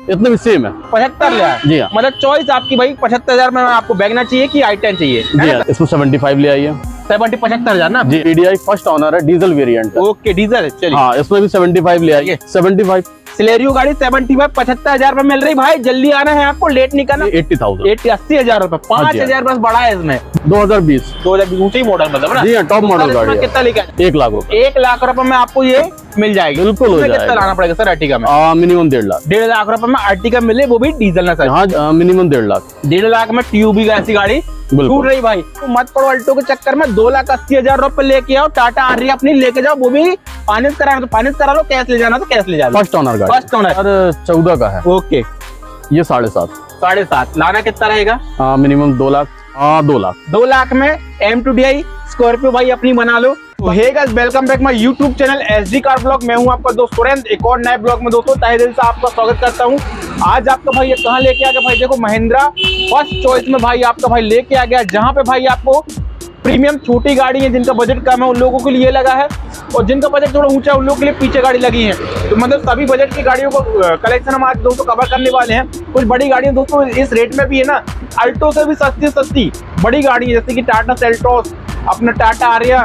इतने भी सेम है। 75 ले आए। जी हाँ। मतलब चॉइस आपकी भाई 75,000 में आपको वैगनर चाहिए कि i10 चाहिए? जी हाँ, इसमें 75 ले आइए। 75,000 ना जी, VDI फर्स्ट ऑनर है, डीजल वेरिएंट है। ओके, डीजल है। चलिए हाँ, इसमें भी 75 ले आइए। 75 सिलेरियो गाड़ी 75 75,000 में मिल रही भाई, जल्दी आना है आपको, लेट नहीं करना। 80,000 80,000 रुपए, 5,000 बस बढ़ा है इसमें। 2020 ऊंची मॉडल मतलब ना? जी हाँ, टॉप मॉडल गाड़ी है। कितना लेके? 1 लाख रुपए। 1 लाख रुपए में आपको ये मिल जाएगी। बिल्कुल हो जाएगा। कितना लाना पड़ेगा सर अर्टिगा में? मिनिमम 1.5 लाख। 1.5 लाख रुपए में अर्टिगा मिले, वो भी डीजल ना सर? हाँ, मिनिमम 1.5 लाख। 1.5 लाख में ट्यूबी का ऐसी गाड़ी छूट रही भाई। तो मत पड़ो अल्टो के चक्कर में। 2,80,000 रुपए लेके आओ, टाटा आरिया अपनी लेके जाओ, वो भी फाइनेंस कराना तो फाइनेंस करा लो, कैश ले जाना तो कैश ले जाना। फर्स्ट ऑनर गाड़ी, फर्स्ट ओनर 14 का है। ओके, ये 7.5 7.5 लाना कितना रहेगा? मिनिमम 2 लाख। 2 लाख। 2 लाख में M2DI स्कॉर्पियो भाई अपनी बना लो। तो hey guys, welcome back my YouTube channel SD car blog. मैं हूं आपका दोस्त सुरेंद्र, एक और नए ब्लॉग में दोस्तों तहे दिल से आपका स्वागत करता हूं। आज आपका भाई ये कहाँ लेके आ गया भाई? देखो, महिंद्रा फर्स्ट चॉइस में भाई आपका भाई लेके आ गया, जहां पे भाई आपको प्रीमियम छोटी गाड़ी है, जिनका बजट कम है उन लोगों के लिए लगा है, और जिनका बजट थोड़ा ऊंचा है उन लोगों के लिए पीछे गाड़ी लगी है। तो मतलब सभी बजट की गाड़ियों को कलेक्शन हम आज दोस्तों कवर करने वाले हैं। कुछ बड़ी गाड़ियां दोस्तों इस रेट में भी है ना, अल्टो से भी सस्ती बड़ी गाड़ी है, जैसे कि टाटा सेल्टोस, अपना टाटा आरिया,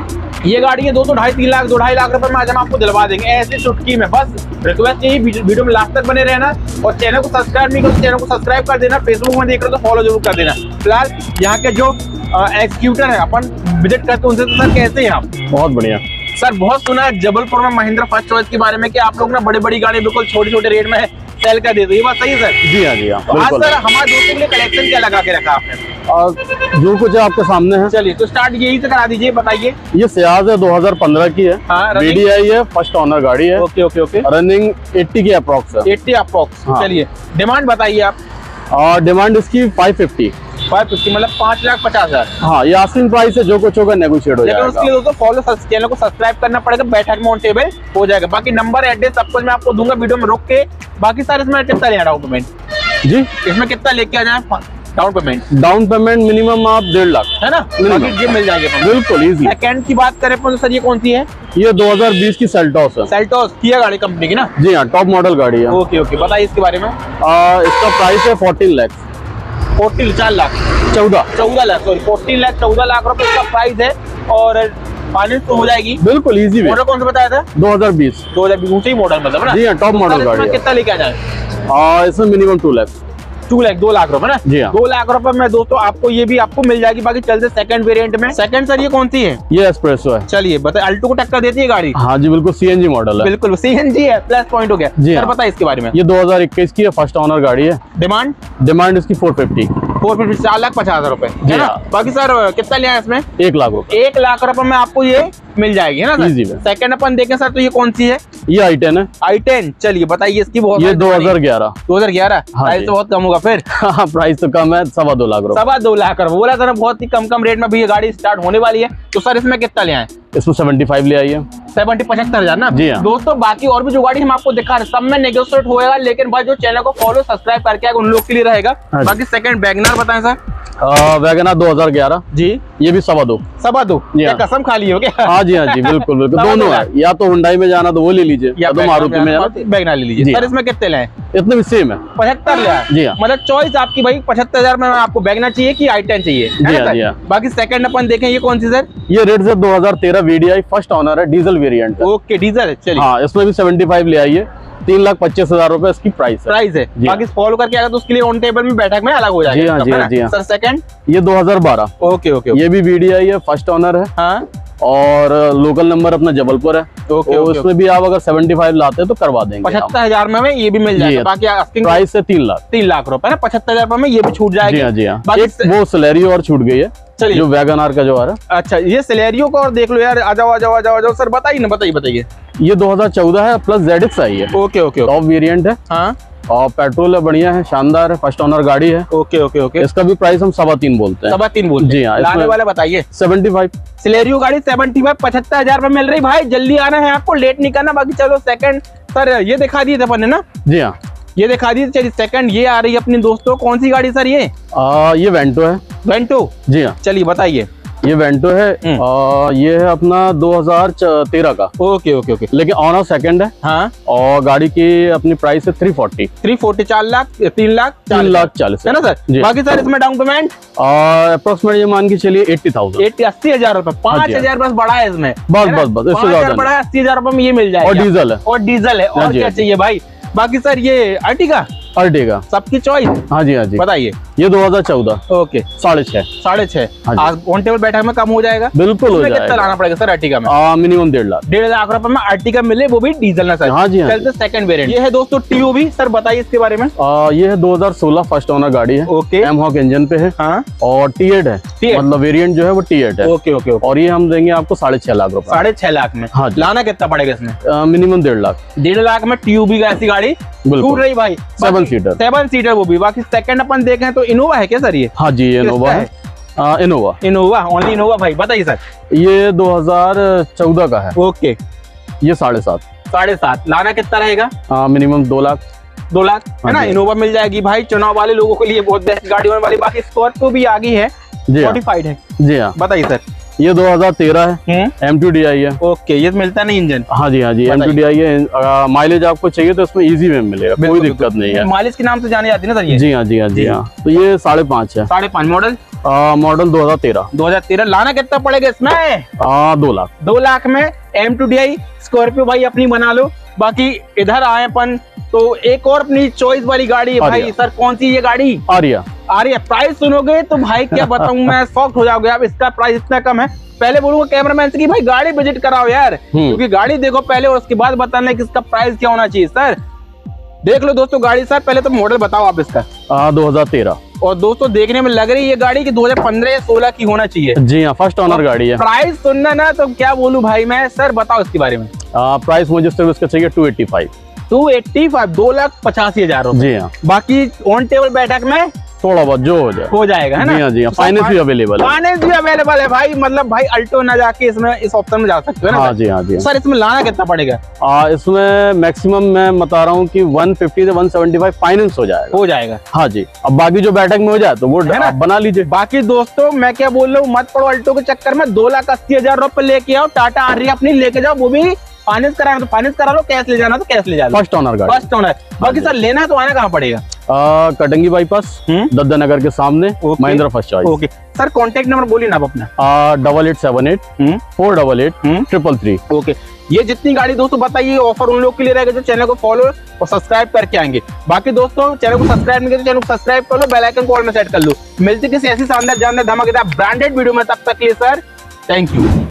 ये गाड़ी है दोस्तों 2.5-3 लाख 2.5 लाख रुपए में आज हम आपको दिलवा देंगे ऐसे चुटकी में। बस रिक्वेस्ट यही, वीडियो में लास्ट तक बने रहना, और चैनल को सब्सक्राइब नहीं करो चैनल को सब्सक्राइब कर देना। फेसबुक में देख रहे हो तो फॉलो जरूर कर देना। फिलहाल यहाँ के जो एग्जीक्यूटर है अपन विजिट करते हैं उनसे, तो सर कैसे हैं आप? बहुत बढ़िया सर। बहुत सुना है जबलपुर में महिंद्रा फर्स्ट चॉइस के बारे में कि आप लोग ना बड़ी गाड़ी बिल्कुल छोटे रेट में सेल कर देते, ये बात सही है सर? जी हाँ, जी हाँ। तो आज सर हमारे दोस्तों के लिए कलेक्शन क्या लगा के रखा आपने? और जो कुछ है आपके सामने है। चलिए तो स्टार्ट यही से करा दीजिए, बताइए। ये सियाज है, 2015 की है। हाँ, VDI है, फर्स्ट ऑनर गाड़ी है। Okay okay okay. रनिंग 80 की अप्रोक्स है। 80 अप्रोक्स। हाँ। चलिए डिमांड बताइए आप। और डिमांड इसकी 550 मतलब 5,50,000। हाँ, ये आस्किंग प्राइस है, जो कुछ होगा नेगोशिएट हो जाएगा। लेकिन उसके लिए दोस्तों फॉलो चैनल को सब्सक्राइब करना पड़ेगा, बैठक में ऑन टेबल हो जाएगा। बाकी नंबर एड्रेस सब कुछ मैं आपको दूंगा वीडियो में रोक के। बाकी सारे इसमें कितना लेना डाउन पेमेंट? जी, इसमें कितना लेके आ जाए down payment? Down payment minimum आप 1.5 लाख है ना, बाकी ये मिल जाएगा बिल्कुल इजी। सेकंड की बात करें तो सर ये कौन सी है? ये 2020 की सेल्टोस है। सेल्टोस किया गाड़ी कंपनी की ना? जी हाँ, टॉप मॉडल गाड़ी है। ओके ओके, बताइए इसके बारे में। इसका प्राइस है 14 लाख। 4 लाख 14 लाख, सॉरी 14 लाख रुपए इसका प्राइस है, और फाइनेंस तो हो जाएगी बिल्कुल इजी। मॉडल कौन सा बताया था? 2020 ऊंची मॉडल मतलब ना? जी हाँ, टॉप मॉडल गाड़ी है। कितना लेके आ जाए? इसमें मिनिमम 2 लाख। 2 लाख रुपए ना? जी हाँ। 2 लाख रुपए में दोस्तों आपको ये भी आपको मिल जाएगी। बाकी चलते सेकंड वेरिएंट में। सेकंड सर ये कौन सी है? ये एस्प्रेसो है। चलिए बताइए, अल्टो को टक्कर देती है गाड़ी? हाँ जी, बिल्कुल CNG मॉडल है। बिल्कुल CNG है, प्लस पॉइंट हो गया। जी सर हाँ। बताइए इसके बारे में। ये 2021 की है, फर्स्ट ऑनर गाड़ी है। डिमांड इसकी 450 4,50,000 रुपए है ना? बाकी सर कितना लिया है इसमें? 1 लाख रुपए। 1 लाख रुपए में आपको ये मिल जाएगी है ना? सेकंड अपन देखें सर तो ये कौन सी है? ये i10 है। i10। चलिए बताइए इसकी। बहुत ये 2011 प्राइस तो बहुत कम होगा फिर। हाँ, प्राइस तो कम है, 2.25 लाख रुपए। 2.25 लाख रुपए बोला था ना, बहुत ही कम रेट में भी ये गाड़ी स्टार्ट होने वाली है। तो सर इसमें कितना ले आए? इसमें 75 ले आइए। 75,000 ना? जी हाँ। दोस्तों बाकी और भी जो गाड़ी हम आपको दिखा रहे हैं सब में नेगोशिएट होएगा, लेकिन भाई जो चैनल को फॉलो सब्सक्राइब करके आएगा उन लोग के लिए रहेगा। बाकी सेकंड वैगनर बताएं सर। वैगनर 2011 जी, ये भी 2.25। क्या कसम खा ली हो क्या? हाँ जी, हाँ जी, बिल्कुल दोनों है। या तो हुंडई में जाना तो वो ले लीजिए, या तो मारुति में जाना वैगनर ले लीजिए। सर इसमें कितने लाए? इतने भी सेम है। 75 ले आए। जी हाँ। मतलब चॉइस आपकी भाई 75,000 में आपको वैगनर चाहिए कि i10 चाहिए? जी हाँ। बाकी सेकंड अपन देखें, ये कौन सी सर? ये रेड से 2013 VDI फर्स्ट ऑनर है, डीजल वेरिएंट है। ओके, डीजल है। चलिए हाँ, इसमें भी 75 ले आइए। 3,25,000 रुपए इसकी प्राइस है। बाकी फॉलो करके आएगा तो उसके लिए ऑन टेबल में बैठक में अलग हो जाएगा। जी हाँ, जी हाँ, जी हाँ। सर सेकंड ये 2012। Okay okay. ये भी VDI है, फर्स्ट ऑनर है। हाँ, और लोकल नंबर अपना जबलपुर है। ओके, तो इसमें भी आप अगर 75 लाते हैं तो करवा देंगे। 75,000 में ये भी मिल जाएगा। बाकी आस्किंग प्राइस है 3 लाख रुपए ना? 75,000 रुपए में ये भी छूट जाएगी। जी हाँ, जी हाँ। बाकी वो सिलेरियो और छूट गई है। चलिए, जो वैगनआर का जो आ रहा है। अच्छा, ये सिलेरियो को और देख लो यार। आ जाओ सर, बताइए ना, बताइए। ये 2014 है, प्लस ZX आई है। ओके ओके, टॉप वेरिएंट है। हाँ, और पेट्रोल है, बढ़िया है, शानदार है, फर्स्ट ऑनर गाड़ी है। Okay okay okay. इसका भी प्राइस हम 3.25 बोलते हैं। 3.25 बोलते हैं। जी हाँ। लाने वाले बताइए। 75 सिलेरियो गाड़ी 75 75,000 में मिल रही भाई, जल्दी आना है आपको, लेट नहीं करना। बाकी चलो सेकंड सर ये दिखा दिए थे अपन ने ना? जी हाँ, ये दिखा दी। चलिए सेकंड ये आ रही है अपनी दोस्तों, कौन सी गाड़ी सर ये? ये वेंटो है। वेंटो। जी हाँ। चलिए बताइए। ये वेंटो है, ये है अपना 2013 का। ओके ओके ओके, लेकिन ऑनर सेकंड है। हाँ, और गाड़ी की अपनी प्राइस है 340। 340, 4 लाख, 3 लाख 3,40,000 है ना सर। बाकी सर इसमें डाउन पेमेंट अप्रोक्सीमेट ये मान के चलिए 80,000। 80,000 रुपए, 5,000 बस बढ़ा है इसमें। बस बस बस, इससे ज्यादा बढ़ा है, 80,000 रुपए में ये मिल जाएगा। और डीजल है। और डीजल है, और क्या चाहिए भाई। बाकी सर ये अर्टिगा अर्टिगा सबकी चॉइस। हाँ जी हाँ जी, बताइए। ये 2014। ओके, 6.5। 6.5। हाँ जी। आज ऑन टेबल बैठक में कम हो जाएगा। बिल्कुल हो कितना जाएगा। लाना पड़ेगा सर अर्टिगा में? मिनिमम 1.5 लाख। 1.5 लाख रुपए में अर्टिगा मिले, वो भी डीजल ना सर। हाँ जी हाँ चलते सेकंड वेरिएंट। ये है दोस्तों टीओबी। सर बताइए इसके बारे में। ये है 2016 फर्स्ट ओनर गाड़ी है। ओके, एमहॉक इंजन पे है। हाँ, और T8 है। T8 मतलब वेरिएंट जो है वो T8 है। Okay okay okay. और ये हम देंगे आपको 6.5 लाख रुपए। 6.5 लाख में। हाँ जी। लाना कितना पड़ेगा इसमें? मिनिमम 1.5 लाख। 1.5 लाख में टीओबी का ऐसी गाड़ी छूट बिल्कुल। रही भाई। 7 सीटर। 7 सीटर वो भी। बाकी सेकंड अपन देखें तो इनोवा है क्या सर? ये हाँ जी, ये इनोवा है। इनोवा इनोवा, ओनली इनोवा भाई। बताइए सर। ये 2014 का है। ओके, ये 7.5। 7.5। लाना कितना रहेगा? मिनिमम 2 लाख। 2 लाख है ना। हाँ जी। इनोवा मिल जाएगी भाई, चुनाव वाले लोगों के लिए बहुत बेस्ट गाड़ी होने वाली। बाकी स्कॉर्पियो भी आ गई है, जी हाँ। मॉडिफाइड है। जी हाँ। बताइए सर। ये 2013 है। M2DI है। ओके, ये मिलता नहीं इंजन। हाँ जी हाँ जी, M2DI है। माइलेज आपको चाहिए तो इसमें इजी में मिलेगा, कोई दिक्कत नहीं है। माइलेज के नाम से जाने जाती है ना सर ये? जी हाँ जी हाँ जी हाँ। तो ये 5.5 है। 5.5 मॉडल। मॉडल 2013। 2013। लाना कितना पड़ेगा इसमें? 2 लाख। 2 लाख में M2DI स्कॉर्पियो भाई अपनी बना लो। बाकी इधर आए अपन तो एक और अपनी चॉइस वाली गाड़ी है भाई। सर कौन सी ये गाड़ी? आरिया। आरिया। प्राइस सुनोगे तो भाई क्या बताऊं मैं, शॉक्ड हो जाओगे आप। इसका प्राइस इतना कम है। पहले बोलूंगा कैमरामैन से कि भाई गाड़ी विजिट कराओ यार, क्योंकि गाड़ी देखो पहले और उसके बाद बताना कि इसका प्राइस क्या होना चाहिए। सर देख लो दोस्तों गाड़ी। सर पहले तो मॉडल बताओ आप इसका। 2013। और दोस्तों देखने में लग रही है ये गाड़ी की 2015 या 16 की होना चाहिए। जी हाँ, फर्स्ट ओनर गाड़ी है। प्राइस सुनना ना तो क्या बोलूं भाई मैं। सर बताओ इसके बारे में। प्राइस मुझे सिर्फ इसका चाहिए 285। 285, 2,85,000 जी हाँ। बाकी ऑन टेबल बैठक में थोड़ा बहुत जो हो जाएगा है ना। जी हाँ जी हाँ। फाइनेंस भी अवेलेबल है। फाइनेंस भी अवेलेबल है भाई। मतलब भाई अल्टो ना जाके इसमें इस ऑप्शन में जा सकते हो ना। हाँ जी हाँ जी। सर इसमें लाना कितना पड़ेगा? इसमें मैक्सिमम मैं बता रहा हूँ कि 150 से 175 फाइनेंस हो जाएगा। हो जाएगा। हाँ जी। अब बाकी जो बैठक में हो जाए तो वो आप बना लीजिए। बाकी दोस्तों मैं क्या बोल रहा हूँ, मत पड़ो अल्टो के चक्कर में। 2,80,000 रुपए लेके आओ, टाटा आरिया अपनी लेके जाओ, वो भी फाइनेंस कराना तो फाइनेंस करा लो, कैश ले जाना तो कैश ले जाना। फर्स्ट ओनर गाड़ी। First owner. बाकी सर लेना तो आना कहाँ पड़ेगा? कटंगी बाईपास, दद्दा नगर के सामने, Mahindra first choice. Okay sir, contact number बोलिए ना आप अपना। 8878 488 333। ओके, ये जितनी गाड़ी दोस्तों बताइए ऑफर उन लोग के लिए रहेगा जो चैनल को फॉलो और सब्सक्राइब करके आएंगे। बाकी दोस्तों चैनल को सब्सक्राइब नहीं किया तो चैनल को सब्सक्राइब कर लो, बेल आइकन कॉल में सेट कर लो। मिलते किसी ऐसी शानदार जानदार धमाकेदार ब्रांडेड वीडियो में, तब तक के लिए सर थैंक यू।